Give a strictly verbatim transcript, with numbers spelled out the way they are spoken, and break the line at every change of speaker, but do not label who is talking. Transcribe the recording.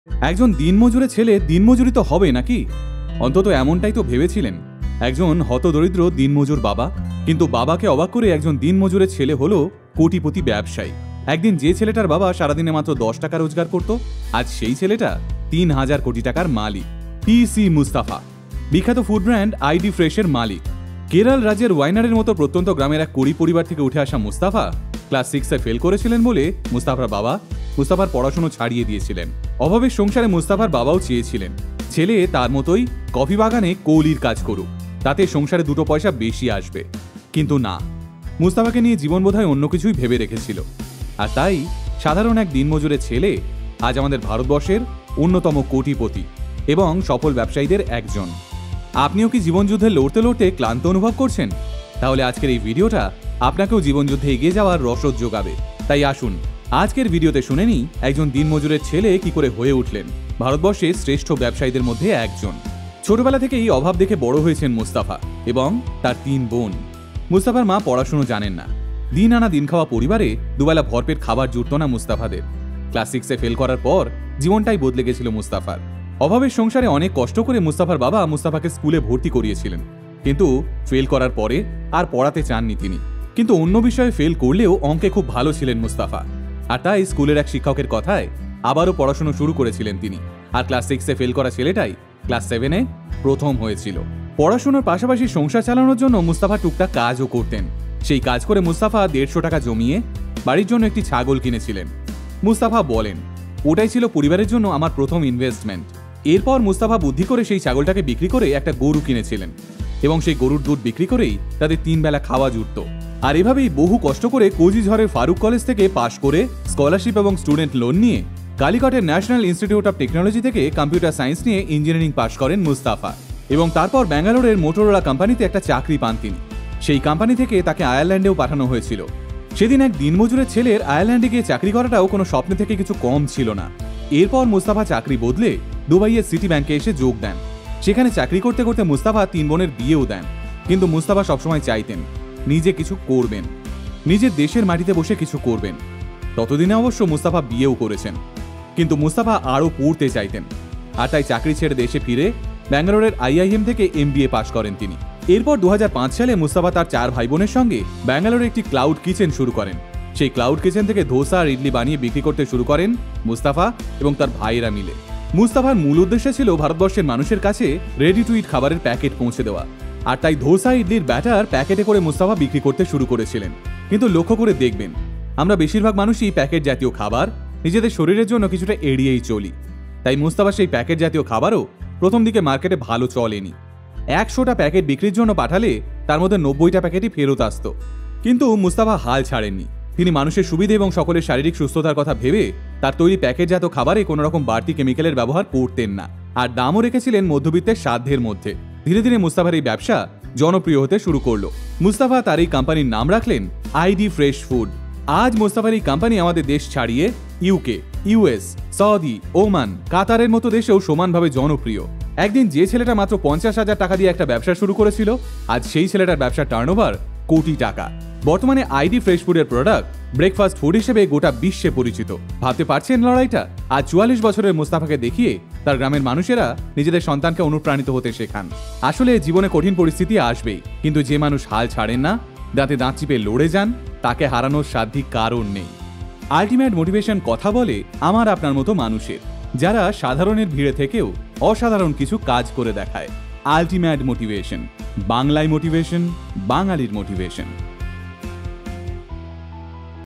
একজন দিনমজুরে ছেলে দিনমজুরি তো হবে নাকি? অন্তত এমনটাই তো ভেবেছিলেন একজন হতদরিদ্র দিনমজুর বাবা। কিন্তু বাবাকে অবাক করে একজন দিনমজুরের ছেলে হলো কোটিপতি ব্যবসায়ী। একদিন যে ছেলেটার বাবা সারাদিনে মাত্র দশ টাকা রোজগার করত, আজ সেই ছেলেটা তিন হাজার কোটি টাকার মালিক। পি সি মুস্তাফা, বিখ্যাত ফুড ব্র্যান্ড আইডি ফ্রেশের মালিক। কেরল রাজ্যের ওয়াইনারের মতো প্রত্যন্ত গ্রামের এক কুড়ি পরিবার থেকে উঠে আসা মুস্তাফা ক্লাস সিক্সে ফেল করেছিলেন বলে মুস্তাফার বাবা মুস্তাফার পড়াশুনো ছাড়িয়ে দিয়েছিলেন। অভাবের সংসারে মুস্তাফার বাবাও চেয়েছিলেন ছেলে তার মতোই কফি বাগানে কৌলির কাজ করুক, তাতে সংসারে দুটো পয়সা বেশি আসবে। কিন্তু না, মুস্তাফাকে নিয়ে জীবন বোধহয় অন্য কিছুই ভেবে রেখেছিল। আর তাই সাধারণ এক দিনমজুরের ছেলে আজ আমাদের ভারতবর্ষের অন্যতম কোটিপতি এবং সফল ব্যবসায়ীদের একজন। আপনিও কি জীবনযুদ্ধে লড়তে লড়তে ক্লান্ত অনুভব করছেন? তাহলে আজকের এই ভিডিওটা আপনাকেও জীবনযুদ্ধে এগিয়ে যাওয়ার রসদ যোগাবে। তাই আসুন আজকের ভিডিওতে শুনে নিই একজন দিনমজুরের ছেলে কি করে হয়ে উঠলেন ভারতবর্ষের শ্রেষ্ঠ ব্যবসায়ীদের মধ্যে একজন। ছোটবেলা থেকেই অভাব দেখে বড় হয়েছেন মুস্তাফা এবং তার তিন বোন। মুস্তাফার মা পড়াশুনো জানেন না। দিন আনা দিন খাওয়া পরিবারে দুবেলা ভরপেট খাবার জুটত না মুস্তাফাদের। ক্লাস সিক্সে ফেল করার পর জীবনটাই বদলে গেছিল মুস্তাফার। অভাবের সংসারে অনেক কষ্ট করে মুস্তাফার বাবা মুস্তাফাকে স্কুলে ভর্তি করিয়েছিলেন, কিন্তু ফেল করার পরে আর পড়াতে চাননি তিনি। কিন্তু অন্য বিষয়ে ফেল করলেও অঙ্কে খুব ভালো ছিলেন মুস্তাফা। আর তাই স্কুলের এক শিক্ষকের কথায় আবারও পড়াশোনা শুরু করেছিলেন তিনি। আর ক্লাস সিক্সে ফেল করা ছেলেটাই ক্লাস সেভেনে প্রথম হয়েছিল। পড়াশোনার পাশাপাশি সংসার চালানোর জন্য মুস্তাফা টুকটাক কাজও করতেন। সেই কাজ করে মুস্তাফা দেড়শো টাকা জমিয়ে বাড়ির জন্য একটি ছাগল কিনেছিলেন। মুস্তাফা বলেন, ওটাই ছিল পরিবারের জন্য আমার প্রথম ইনভেস্টমেন্ট। এরপর মুস্তাফা বুদ্ধি করে সেই ছাগলটাকে বিক্রি করে একটা গরু কিনেছিলেন এবং সেই গরুর দুধ বিক্রি করেই তাদের তিন বেলা খাওয়া জুটত। আর এভাবেই বহু কষ্ট করে কোচবিহারের ফারুক কলেজ থেকে পাশ করে স্কলারশিপ এবং স্টুডেন্ট লোন নিয়ে কালিকটের ন্যাশনাল ইনস্টিটিউট অফ টেকনোলজি থেকে কম্পিউটার সায়েন্স নিয়ে ইঞ্জিনিয়ারিং পাশ করেন মুস্তাফা এবং তারপর ব্যাঙ্গালোরের মোটোরোলা কোম্পানিতে একটা চাকরি পান তিনি। সেই কোম্পানি থেকে তাকে আয়ারল্যান্ডেও পাঠানো হয়েছিল। সেদিন এক দিনমজুরের ছেলের আয়ারল্যান্ডে গিয়ে চাকরি করাটাও কোনো স্বপ্ন থেকে কিছু কম ছিল না। এরপর মুস্তাফা চাকরি বদলে দুবাইয়ের সিটি ব্যাংকে এসে যোগ দেন। সেখানে চাকরি করতে করতে মুস্তাফা তিন বোনের বিয়েও দেন। কিন্তু মুস্তাফা সবসময় চাইতেন নিজে কিছু করবেন, নিজের দেশের মাটিতে বসে কিছু করবেন। ততদিনে অবশ্য মুস্তাফা বিয়েও করেছেন, কিন্তু মুস্তাফা আরও পড়তে চাইতেন। আর তাই চাকরি ছেড়ে দেশে ফিরে ব্যাঙ্গালোরের আইআইএম থেকে এমবিএ পাশ করেন তিনি। এরপর দু হাজার পাঁচ সালে মুস্তাফা তার চার ভাই বোনের সঙ্গে ব্যাঙ্গালোরে একটি ক্লাউড কিচেন শুরু করেন। সেই ক্লাউড কিচেন থেকে ধোসা আর ইডলি বানিয়ে বিক্রি করতে শুরু করেন মুস্তাফা এবং তার ভাইয়েরা মিলে। মুস্তাফার মূল উদ্দেশ্য ছিল ভারতবর্ষের মানুষের কাছে রেডি টু ইট খাবারের প্যাকেট পৌঁছে দেওয়া। আর তাই ধোসা ইডলির ব্যাটার প্যাকেটে করে মুস্তাফা বিক্রি করতে শুরু করেছিলেন। কিন্তু লক্ষ্য করে দেখবেন, আমরা বেশিরভাগ মানুষই প্যাকেট জাতীয় খাবার নিজেদের শরীরের জন্য কিছুটা এড়িয়েই চলি। তাই মুস্তাফা সেই প্যাকেট জাতীয় খাবারও প্রথম দিকে মার্কেটে ভালো চলেনি। একশোটা প্যাকেট বিক্রির জন্য পাঠালে তার মধ্যে নব্বইটা প্যাকেটই ফেরত আসত। কিন্তু মুস্তাফা হাল ছাড়েননি। তিনি মানুষের সুবিধে এবং সকলের শারীরিক সুস্থতার কথা ভেবে তার তৈরি প্যাকেটজাত খাবারে কোনো রকম বাড়তি কেমিক্যালের ব্যবহার করতেন না। আর দামও রেখেছিলেন মধ্যবিত্তের সাধ্যের মধ্যে। ধীরে ধীরে মুস্তাফার এই ব্যবসা জনপ্রিয় হতে শুরু করলো। মুস্তাফা তার এই কোম্পানির নাম রাখলেন আইডি ফ্রেশ ফুড। আজ মুস্তাফার এই কোম্পানি আমাদের দেশ ছাড়িয়ে ইউকে, ইউএস, সৌদি, ওমান, কাতারের মতো দেশেও সমানভাবে জনপ্রিয়। একদিন যে ছেলেটা মাত্র পঞ্চাশ হাজার টাকা দিয়ে একটা ব্যবসা শুরু করেছিল, আজ সেই ছেলেটার ব্যবসার টার্নওভার কোটি টাকা। বর্তমানে আইডি ফ্রেশ ফুডের প্রোডাক্ট ব্রেকফাস্ট ফুড হিসেবে গোটা বিশ্বে পরিচিত। ভাবতে পারছেন লড়াইটা? আজ চুয়াল্লিশ বছরের মুস্তাফাকে দেখিয়ে তার গ্রামের মানুষেরা নিজেদের সন্তানকে অনুপ্রাণিত হতে শেখান। আসলে জীবনে কঠিন পরিস্থিতি আসবেই, কিন্তু যে মানুষ হাল ছাড়েন না, দাঁতে দাঁত চিপে লড়ে যান, তাকে হারানোর সাধ্যি কারণ নেই। আলটিমেট মোটিভেশন কথা বলে আমার আপনার মতো মানুষের, যারা সাধারণের ভিড়ে থেকেও অসাধারণ কিছু কাজ করে দেখায়। আলটিমেট মোটিভেশন, বাংলায় মোটিভেশন, বাঙালির মোটিভেশন।